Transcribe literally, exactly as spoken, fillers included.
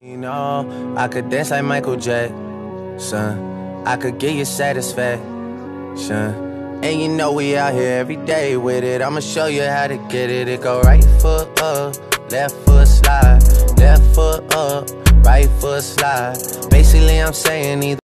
You know, I could dance like Michael Jackson. I could give you satisfaction. And you know we out here every day with it. I'ma show you how to get it. It go right foot up, left foot slide, left foot up, right foot slide. Basically I'm saying either